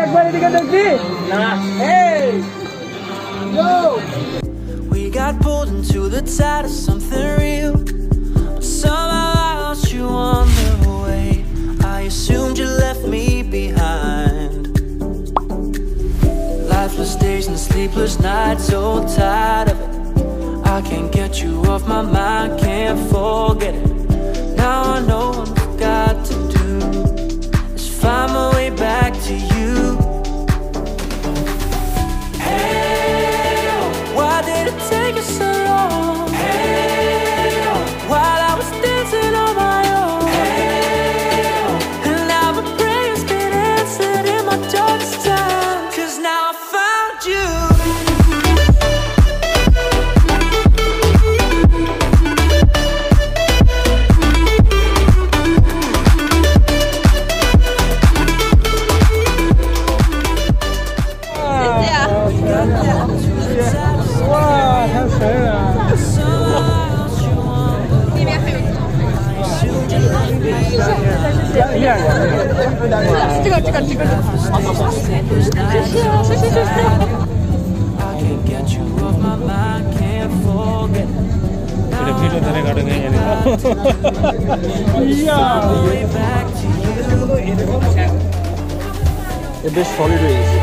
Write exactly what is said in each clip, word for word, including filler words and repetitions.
একবার এদিকে দেখি না এই yo we got pulled into the tide of something real but somehow I lost you on the way I assumed you left me behind lifeless days and sleepless nights so tired of it I can't get you off my mind can't forget it now I know what I've got to do is find my way back to you hey why did it take us so long hey while I was dancing on my own hey and now my prayers been answered in my darkest time cause now I found you 这个这个这个 এটা video ধরে কাটে নিয়ে জানি ইয়া এটা বেশ solid হয়ে গেছে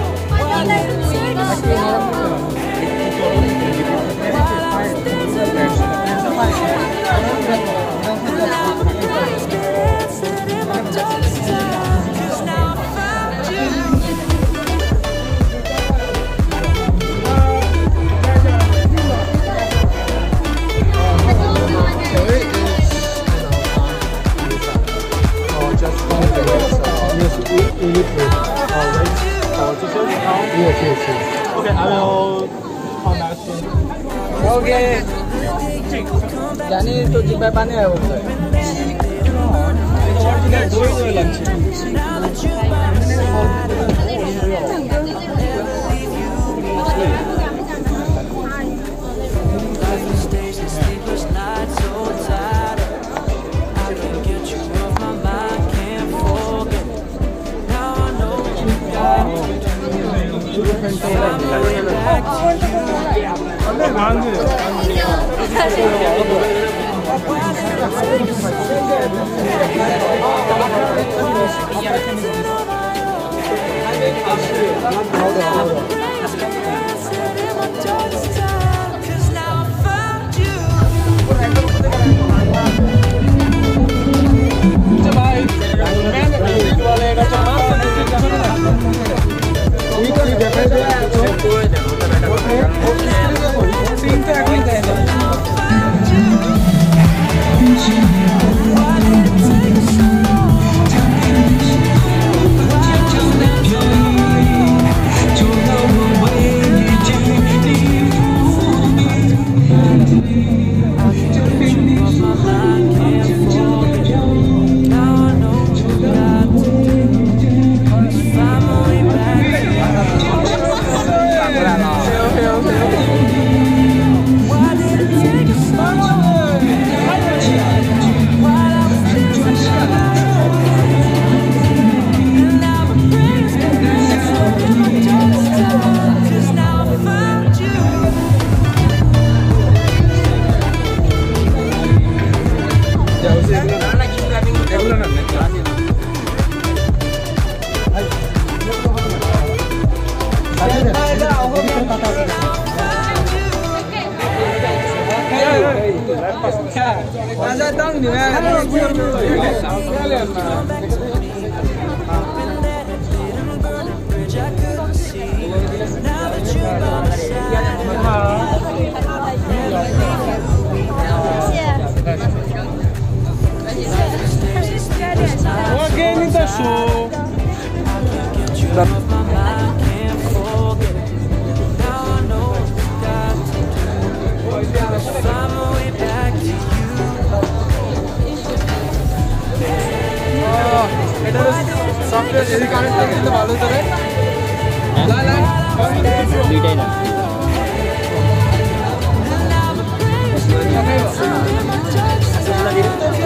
Yes, yes, yes. Okay, I will contact you. Okay. জানি তো জিব্বায় পানি আয় বলছে অরিজিনাল দই দই লাগছে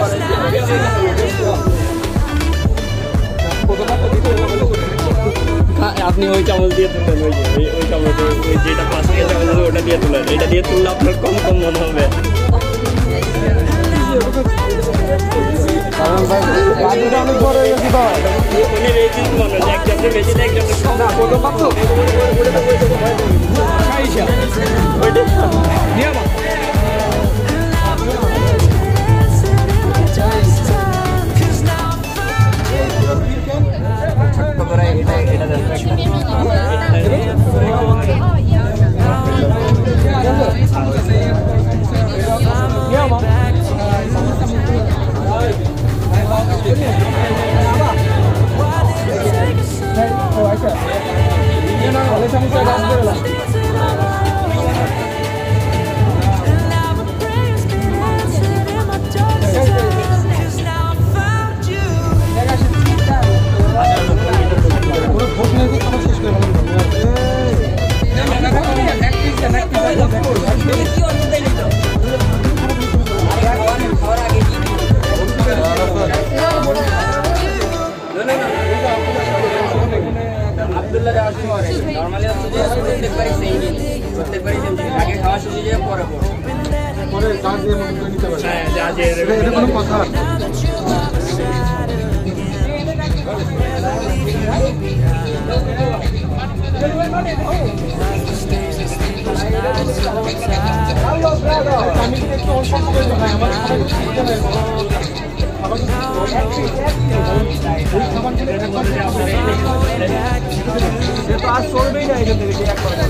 Foto-foto gitu, আপনি ওই চামচ দিয়ে তুললেন, ওই যে ওই ওই চামচ, ওই যেটা প্লাস্টিকের চামচ আছে ওটা দিয়ে তুলেন, এটা দিয়ে তুললে আপনার কম কম মনে হবে। কারণ ভাই বাজিটা অনেক বড় হয়ে গেছে তো। উনি রেজিস মনে হয় একজনের বেশি না একজনের কম। না কত কত আইসা ওইটা নিয়ে মা এটা এটা দেন নরমালি প্রত্যেকবারই সেম প্রত্যেকবারই সেম আগে খাওয়া শুরু হয়ে যায় পরে পরে পরে কাজ দিয়ে মনে করে নিতে পারে। হ্যাঁ যা যে এটা কোনো কথা আজ চলবেই না এখান থেকে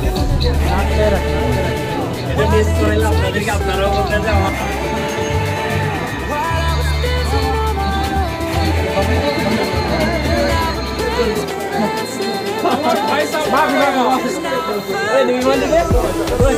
এটা মিস করলে আপনাদেরকে আপনারাও বলতে যে আমার ভাই সাহেব ভাই ভাই